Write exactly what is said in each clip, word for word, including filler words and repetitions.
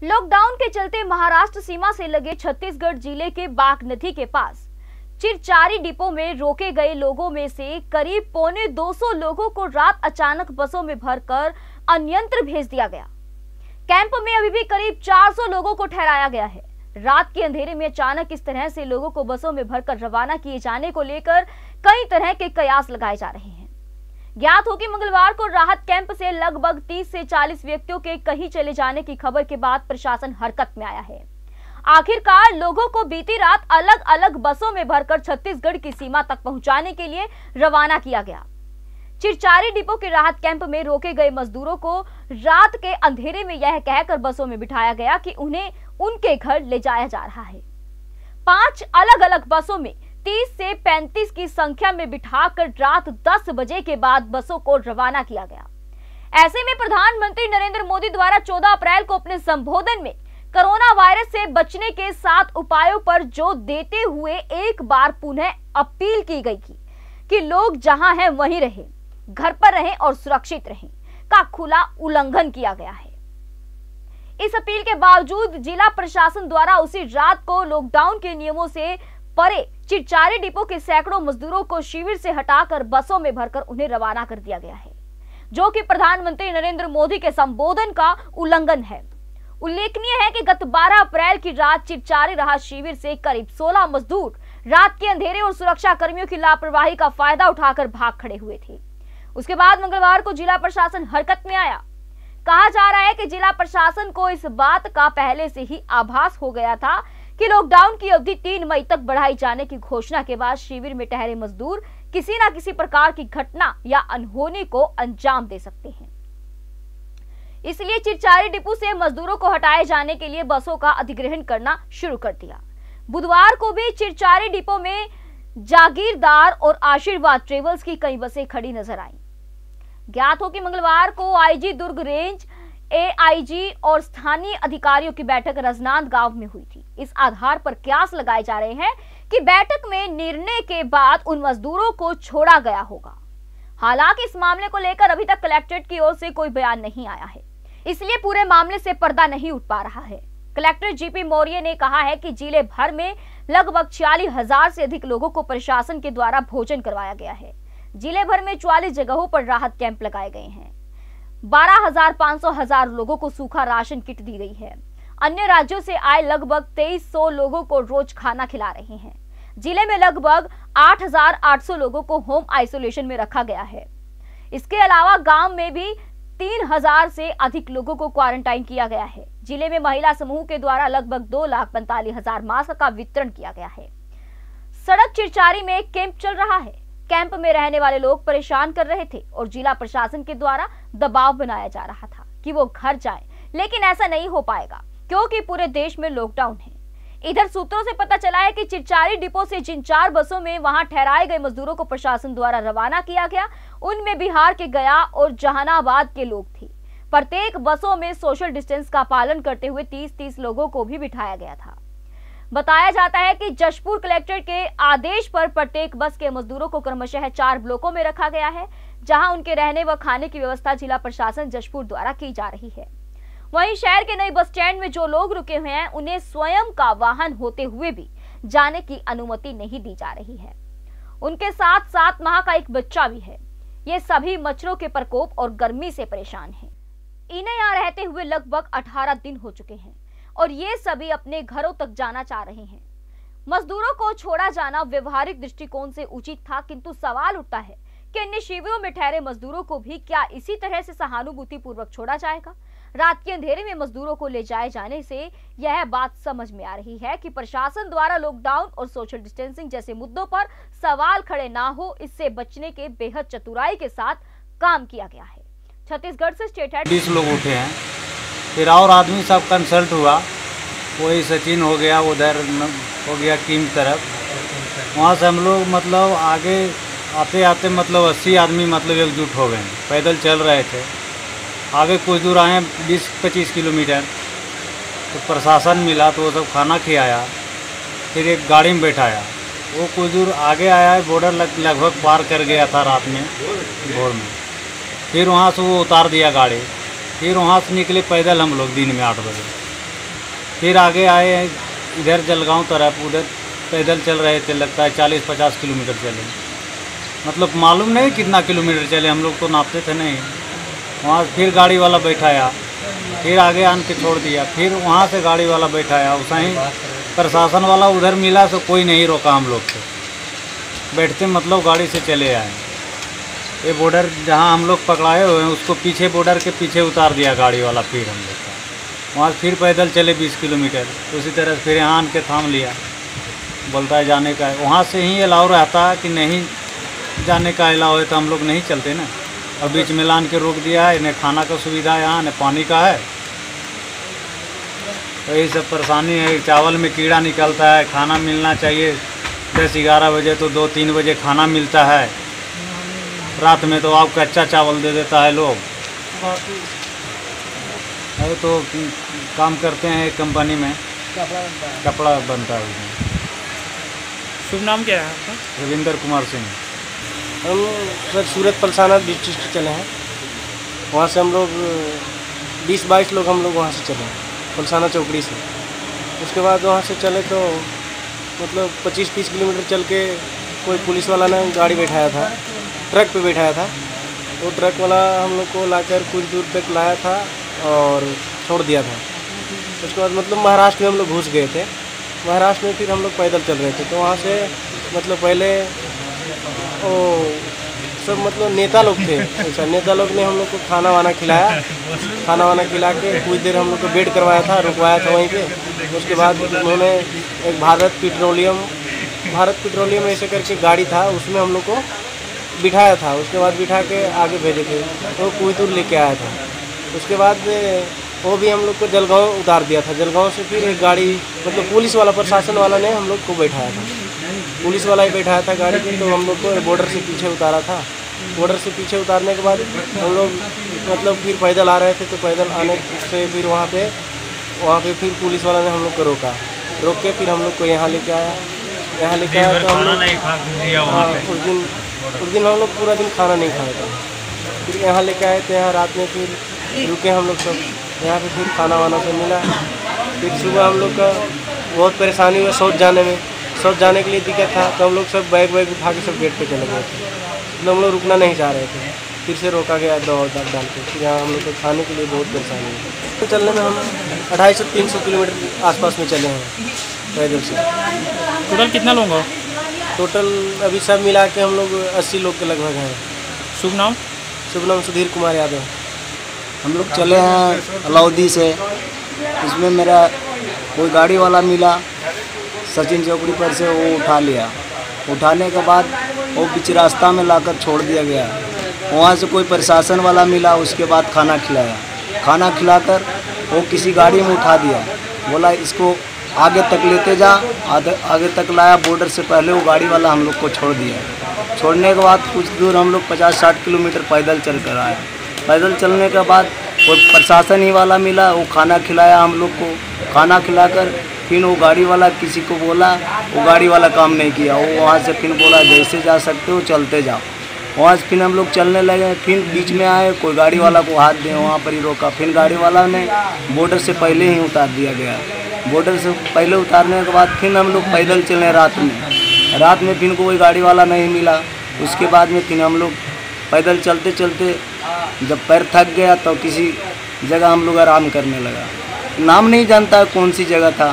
Lockdown के चलते महाराष्ट्र सीमा से लगे छत्तीसगढ़ जिले के बाग नदी के पास चिरचारी डिपो में रोके गए लोगों में से करीब पौने दो सौ लोगों को रात अचानक बसों में भरकर अन्यंत्र भेज दिया गया। कैंप में अभी भी करीब चार सौ लोगों को ठहराया गया है। रात के अंधेरे में अचानक इस तरह से लोगों को बसों में भरकर रवाना किए जाने को लेकर कई तरह के कयास लगाए जा रहे हैं। ज्ञात हो कि मंगलवार को राहत कैंप से लगभग तीस से चालीस व्यक्तियों के कहीं चले जाने की खबर के बाद प्रशासन हरकत में आया है। आखिरकार लोगों को बीती रात अलग अलग बसों में भरकर छत्तीसगढ़ की सीमा तक पहुंचाने के लिए रवाना किया गया। चिरचारी डिपो के राहत कैंप में रोके गए मजदूरों को रात के अंधेरे में यह कहकर बसों में बिठाया गया कि उन्हें उनके घर ले जाया जा रहा है। पांच अलग अलग बसों में तीस से पैंतीस की संख्या में बिठाकर रात दस बजे के बाद बसों को रवाना किया गया। ऐसे में प्रधानमंत्री नरेंद्र मोदी द्वारा चौदह अप्रैल को अपने संबोधन में कोरोना वायरस से बचने के सात उपायों पर जोर देते हुए एक बार पुनः अपील की गई थी कि लोग जहां हैं वहीं रहें, घर पर रहें और सुरक्षित रहें का खुला उल्लंघन किया गया है। इस अपील के बावजूद जिला प्रशासन द्वारा उसी रात को लॉकडाउन के नियमों से परे चिरचारी डिपो के सैकड़ों मजदूरों को शिविर से हटाकर बसों में भरकर उन्हें रवाना कर दिया गया है, जो कि प्रधानमंत्री नरेंद्र मोदी के संबोधन का उल्लंघन है। उल्लेखनीय है कि गत बारह अप्रैल की रात चिरचारी राहत शिविर से करीब सोलह मजदूर रात के अंधेरे और सुरक्षा कर्मियों की लापरवाही का फायदा उठाकर भाग खड़े हुए थे। उसके बाद मंगलवार को जिला प्रशासन हरकत में आया। कहा जा रहा है कि जिला प्रशासन को इस बात का पहले से ही आभास हो गया था कि लॉकडाउन की अवधि तीन मई तक बढ़ाई जाने की घोषणा के बाद शिविर में ठहरे मजदूर किसी न किसी प्रकार की घटना या अनहोनी को अंजाम दे सकते हैं। इसलिए चिरचारी डिपो से मजदूरों को हटाए जाने के लिए बसों का अधिग्रहण करना शुरू कर दिया। बुधवार को भी चिरचारी डिपो में जागीरदार और आशीर्वाद ट्रेवल्स की कई बसें खड़ी नजर आईं। ज्ञात हो कि मंगलवार को आईजी दुर्ग रेंज, एआईजी और स्थानीय अधिकारियों की बैठक रजनांद गांव में हुई थी। इस आधार पर कयास लगाए जा रहे हैं कि बैठक में निर्णय के बाद उन मजदूरों को छोड़ा गया होगा। हालांकि इस मामले को लेकर अभी तक कलेक्ट्रेट की ओर से कोई बयान नहीं आया है, इसलिए पूरे मामले से पर्दा नहीं उठ पा रहा है। कलेक्टर जीपी मौर्य ने कहा है कि जिले भर में लगभग छियालीस हजार से अधिक लोगों को प्रशासन के द्वारा भोजन करवाया गया है। जिले भर में चौवालीस जगहों पर राहत कैंप लगाए गए हैं। बारह हजार पाँच सौ हजार लोगों को सूखा राशन किट दी गई है। अन्य राज्यों से आए लगभग तेईस सौ लोगों को रोज खाना खिला रहे हैं। जिले में लगभग आठ हजार आठ सौ लोगों को होम आइसोलेशन में रखा गया है। इसके अलावा गांव में भी तीन हजार से अधिक लोगों को क्वारंटाइन किया गया है। जिले में महिला समूह के द्वारा लगभग दो लाख पैंतालीस हजार मास्क का वितरण किया गया है। सड़क चिरचारी में एक कैंप चल रहा है। कैंप में रहने वाले लोग परेशान कर रहे थे और जिला प्रशासन के द्वारा दबाव बनाया जा रहा था कि वो घर जाएं, लेकिन ऐसा नहीं हो पाएगा क्योंकि पूरे देश में लॉकडाउन है। इधर सूत्रों से पता चला है कि चिरचारी डिपो से जिन चार बसों में वहां ठहराए गए मजदूरों को प्रशासन द्वारा रवाना किया गया, उनमें बिहार के गया और जहानाबाद के लोग थे। प्रत्येक बसों में सोशल डिस्टेंस का पालन करते हुए तीस तीस लोगों को भी बिठाया गया था। बताया जाता है कि जशपुर कलेक्टर के आदेश पर प्रत्येक बस के मजदूरों को क्रमशः चार ब्लॉकों में रखा गया है, जहां उनके रहने व खाने की व्यवस्था जिला प्रशासन जशपुर द्वारा की जा रही है। वहीं शहर के नए बस स्टैंड में जो लोग रुके हुए हैं, उन्हें स्वयं का वाहन होते हुए भी जाने की अनुमति नहीं दी जा रही है। उनके साथ सात माह का एक बच्चा भी है। ये सभी मच्छरों के प्रकोप और गर्मी से परेशान हैं। इन्हें यहाँ रहते हुए लगभग अठारह दिन हो चुके हैं और ये सभी अपने घरों तक जाना चाह रहे हैं। मजदूरों को छोड़ा जाना व्यवहारिक दृष्टिकोण से उचित था, किंतु सवाल उठता है कि अन्य शिविरों में ठहरे मजदूरों को भी क्या इसी तरह से सहानुभूति पूर्वक छोड़ा जाएगा। रात के अंधेरे में मजदूरों को ले जाए जाने से यह बात समझ में आ रही है कि प्रशासन द्वारा लॉकडाउन और सोशल डिस्टेंसिंग जैसे मुद्दों पर सवाल खड़े ना हो, इससे बचने के बेहद चतुराई के साथ काम किया गया है। छत्तीसगढ़ से स्टेट हेड बीस लोग उठे हैं, फिर और आदमी सब कंसल्ट हुआ। कोई सचिन हो गया, उधर हो गया कीम तरफ। वहाँ से हम लोग मतलब आगे आते आते मतलब अस्सी आदमी मतलब एकजुट हो गए। पैदल चल रहे थे, आगे कुछ दूर आए बीस पच्चीस किलोमीटर, तो प्रशासन मिला तो वो सब खाना खिलाया। फिर एक गाड़ी में बैठाया, वो कुछ दूर आगे आया है, बॉर्डर लग लगभग पार कर गया था रात में भोर में। फिर वहाँ से वो उतार दिया गाड़ी। फिर वहाँ से निकले पैदल हम लोग दिन में आठ बजे। फिर आगे आए इधर जलगांव तरफ, उधर पैदल चल रहे थे, लगता है चालीस पचास किलोमीटर चले, मतलब मालूम नहीं कितना किलोमीटर चले, हम लोग तो नापते थे नहीं। वहाँ फिर गाड़ी वाला बैठाया, फिर आगे आन के छोड़ दिया, फिर वहाँ से गाड़ी वाला बैठाया, उस ही प्रशासन वाला उधर मिला तो कोई नहीं रोका हम लोग को, बैठते मतलब गाड़ी से चले आए। ये बॉर्डर जहाँ हम लोग पकड़ाए हुए हैं उसको पीछे बॉर्डर के पीछे उतार दिया गाड़ी वाला, फिर हम लोग का वहाँ फिर पैदल चले बीस किलोमीटर, उसी तरह फिर यहाँ आन के थाम लिया, बोलता है जाने का है। वहाँ से ही अलाउ रहता है कि नहीं जाने का अलाउ है तो हम लोग नहीं चलते ना। और बीच में लान के रोक दिया है, न खाना का सुविधा है यहाँ, न पानी का है, तो यही सब परेशानी है। चावल में कीड़ा निकलता है, खाना मिलना चाहिए दस ग्यारह बजे, तो दो तीन बजे खाना मिलता है, रात में तो आपका कच्चा चावल दे देता है लोग। अरे तो काम करते हैं कंपनी में, कपड़ा बनता है उसमें। शुभ नाम क्या है आपका? रविंदर कुमार सिंह। हम सर सूरत पलसाना डिस्ट्रिक्ट चले हैं, वहाँ से हम लोग बीस बाईस लोग हम लोग वहाँ से चले हैं पलसाना चौकड़ी से। उसके बाद वहाँ से चले तो मतलब पच्चीस तीस किलोमीटर चल के कोई पुलिस वाला ने गाड़ी बैठाया था, ट्रक पे बैठाया था। वो ट्रक वाला हम लोग को लाकर कुछ दूर तक लाया था और छोड़ दिया था। उसके बाद मतलब महाराष्ट्र में हम लोग घुस गए थे। महाराष्ट्र में फिर हम लोग पैदल चल रहे थे, तो वहाँ से मतलब पहले वो सब मतलब नेता लोग थे, ऐसा नेता लोग ने हम लोग को खाना वाना खिलाया, खाना वाना खिला के कुछ देर हम लोग को वेट करवाया था, रुकवाया था वहीं पे। उसके बाद उन्होंने एक भारत पेट्रोलियम भारत पेट्रोलियम ऐसे करके गाड़ी था, उसमें हम लोग को बिठाया था। उसके बाद बिठा के आगे भेजे थे, तो कुछ दूर लेके आया था। उसके बाद वो भी हम लोग को जलगांव उतार दिया था। जलगांव से फिर एक गाड़ी मतलब पुलिस वाला, प्रशासन वाला ने हम लोग को बैठाया था, पुलिस वाला ही बैठाया था गाड़ी पे। तो हम लोग को बॉर्डर से पीछे उतारा था। बॉर्डर से पीछे उतारने के बाद हम लोग मतलब फिर पैदल आ रहे थे, तो पैदल आने से फिर वहाँ पे वहाँ पे फिर पुलिस वाला ने हम लोग को रोका, रोक के फिर हम लोग को यहाँ लेके आया। यहाँ लेके आया तो हम लोग हाँ उस दिन उस दिन हम लोग पूरा दिन खाना नहीं खाया था। फिर यहाँ लेके आए थे, यहाँ रात में फिर रुके हम लोग सब यहाँ पे, फिर खाना वाना सब मिला। फिर सुबह हम लोग का बहुत परेशानी हुआ सौत जाने में, सौत जाने के लिए दिक्कत था, तो हम लोग सब बैग वैग उठा के सब गेट पे चले गए थे। तो हम लोग रुकना नहीं चाह रहे थे, फिर से रोका गया दौड़ दाग डाल के। फिर यहाँ हम लोग को खाने के लिए बहुत परेशानी हुई। तो चलने में हम अढ़ाई सौ तीन सौ किलोमीटर आसपास में चले हैं पैदल से। टोटल कितना लोग हो? टोटल अभी सब मिला के हम लोग अस्सी लोग के लगभग हैं। शुभ नाम? शुभ नाम सुधीर कुमार यादव। हम लोग चले हैं अलाउद्दी से, इसमें मेरा कोई गाड़ी वाला मिला सचिन चौकड़ी पर से, वो उठा लिया। उठाने के बाद वो बीच रास्ता में लाकर छोड़ दिया गया। वहाँ से कोई प्रशासन वाला मिला, उसके बाद खाना खिलाया। खाना खिलाकर वो किसी गाड़ी में उठा दिया, बोला इसको आगे तक लेते जा। आगे आगे तक लाया, बॉर्डर से पहले वो गाड़ी वाला हम लोग को छोड़ दिया। छोड़ने के बाद कुछ दूर हम लोग पचास साठ किलोमीटर पैदल चल कर आए। पैदल चलने के बाद कोई प्रशासन ही वाला मिला, वो खाना खिलाया हम लोग को। खाना खिलाकर फिर वो गाड़ी वाला किसी को बोला, वो गाड़ी वाला काम नहीं किया। वो वहाँ से फिर बोला जैसे जा सकते हो चलते जाओ। वहाँ से फिर हम लोग चलने लगे। फिर बीच में आए, कोई गाड़ी वाला को हाथ दे, वहाँ पर ही रोका। फिर गाड़ी वाला ने बॉर्डर से पहले ही उतार दिया गया। बॉर्डर से पहले उतारने के बाद फिर हम लोग पैदल चले रात में। रात में फिर कोई गाड़ी वाला नहीं मिला। उसके बाद में फिर हम लोग पैदल चलते चलते जब पैर थक गया तो किसी जगह हम लोग आराम करने लगा। नाम नहीं जानता कौन सी जगह था,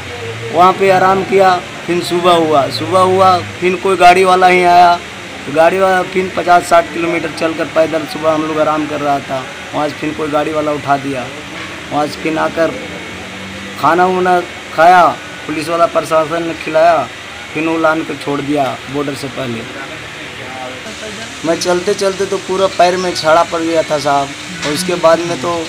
वहाँ पे आराम किया। फिर सुबह हुआ सुबह हुआ फिर कोई गाड़ी वाला ही आया। तो गाड़ी वाला फिर पचास साठ किलोमीटर चलकर पैदल सुबह हम लोग आराम कर रहा था, वहाँ से फिर कोई गाड़ी वाला उठा दिया। वहाँ से फिर आकर खाना वाना खाया, पुलिस वाला प्रशासन ने खिलाया, फिर वो लान कर छोड़ दिया बॉर्डर से पहले। मैं चलते चलते तो पूरा पैर में छाड़ा पड़ गया था साहब। और उसके बाद में तो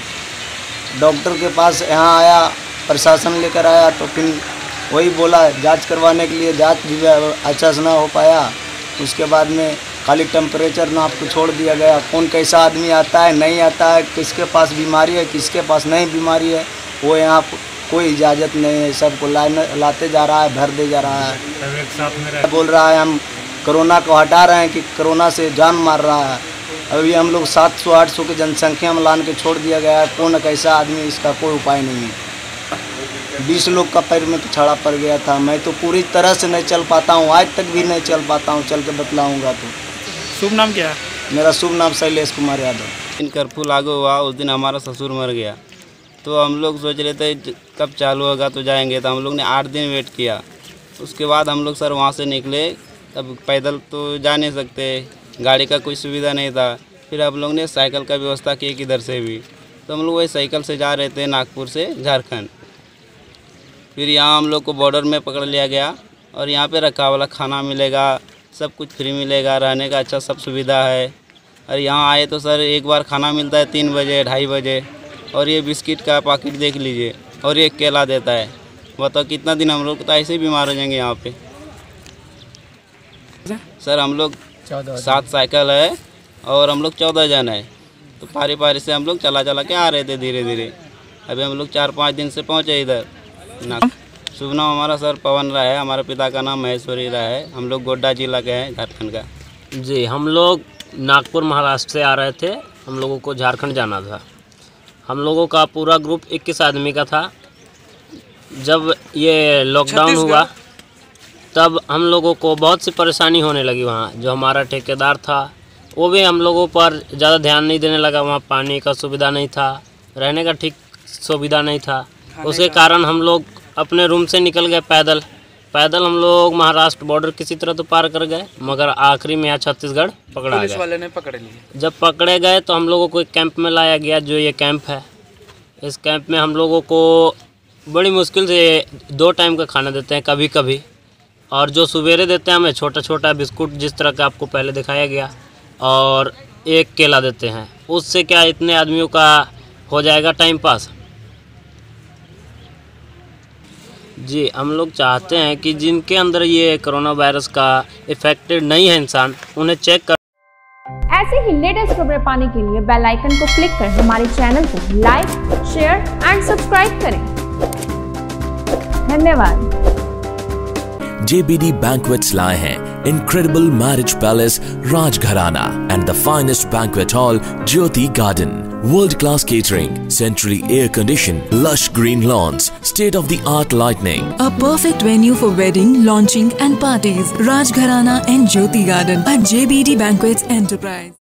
डॉक्टर के पास यहाँ आया, प्रशासन लेकर आया, तो फिर वही बोला जांच करवाने के लिए, जांच भी अच्छा से ना हो पाया। उसके बाद में खाली टेम्परेचर नाप को छोड़ दिया गया। कौन कैसा आदमी आता है नहीं आता है, किसके पास बीमारी है किसके पास नहीं बीमारी है, वो यहाँ कोई इजाज़त नहीं है। सबको लाने लाते जा रहा है, भर दे जा रहा है। एक साथ में बोल रहा है हम कोरोना को हटा रहे हैं कि कोरोना से जान मार रहा है। अभी हम लोग सात सौ आठ सौ की जनसंख्या में लान के छोड़ दिया गया है। कौन कैसा आदमी, इसका कोई उपाय नहीं है। बीस लोग का पैर में पिछाड़ा पड़ गया था। मैं तो पूरी तरह से नहीं चल पाता हूँ, आज तक भी नहीं चल पाता हूँ, चल के बतलाऊँगा तो। शुभ नाम क्या है? मेरा शुभ नाम शैलेश कुमार यादव। दिन कर्फ्यू लागू हुआ उस दिन हमारा ससुर मर गया, तो हम लोग सोच रहे थे कब चालू होगा तो जाएंगे, तो हम लोग ने आठ दिन वेट किया। उसके बाद हम लोग सर वहाँ से निकले, तब पैदल तो जा नहीं सकते, गाड़ी का कोई सुविधा नहीं था। फिर हम लोग ने साइकिल का व्यवस्था की किधर से भी, तो हम लोग वही साइकिल से जा रहे थे नागपुर से झारखंड। फिर यहाँ हम लोग को बॉर्डर में पकड़ लिया गया और यहाँ पे रखा वाला खाना मिलेगा, सब कुछ फ्री मिलेगा, रहने का अच्छा सब सुविधा है। और यहाँ आए तो सर एक बार खाना मिलता है तीन बजे ढाई बजे, और ये बिस्किट का पैकेट देख लीजिए, और ये केला देता है। बताओ कितना दिन हम लोग तो ऐसे ही बीमार हो जाएंगे यहाँ पे। सर हम लोग सात साइकिल है और हम लोग चौदह जन है, तो पारी पारी से हम लोग चला चला के आ रहे थे धीरे धीरे। अभी हम लोग चार पाँच दिन से पहुँचे इधर ना। शुभ नाम हमारा सर पवन राय है, हमारे पिता का नाम महेश्वरी राय है, हम लोग गोड्डा जिला के हैं झारखंड का। जी, हम लोग नागपुर महाराष्ट्र से आ रहे थे, हम लोगों को झारखंड जाना था। हम लोगों का पूरा ग्रुप इक्कीस आदमी का था। जब ये लॉकडाउन हुआ तब हम लोगों को बहुत सी परेशानी होने लगी। वहाँ जो हमारा ठेकेदार था वो भी हम लोगों पर ज़्यादा ध्यान नहीं देने लगा। वहाँ पानी का सुविधा नहीं था, रहने का ठीक सुविधा नहीं था, उसके कारण हम लोग अपने रूम से निकल गए पैदल। पैदल हम लोग महाराष्ट्र बॉर्डर किसी तरह तो पार कर गए, मगर आखिरी में यहाँ छत्तीसगढ़ पकड़ा गया। वाले ने पकड़ लिए। जब पकड़े गए तो हम लोगों को एक कैंप में लाया गया, जो ये कैंप है। इस कैंप में हम लोगों को बड़ी मुश्किल से दो टाइम का खाना देते हैं कभी कभी, और जो सवेरे देते हैं हमें छोटा छोटा बिस्कुट जिस तरह का आपको पहले दिखाया गया, और एक केला देते हैं। उससे क्या इतने आदमियों का हो जाएगा टाइम पास। जी, हम लोग चाहते हैं कि जिनके अंदर ये कोरोना वायरस का इफेक्टेड नहीं है इंसान, उन्हें चेक कर। ऐसे ही लेटेस्ट खबरें पाने के लिए बेल आइकन को क्लिक कर हमारे चैनल को लाइक, शेयर एंड सब्सक्राइब करें। धन्यवाद। J B D Banquets लाए हैं Incredible Marriage Palace Rajgharana and the finest banquet hall Jyoti Garden. World-class catering, centrally air-conditioned, lush green lawns, state-of-the-art lighting. A perfect venue for wedding, launching and parties. Rajgharana and Jyoti Garden at J B D Banquets Enterprise.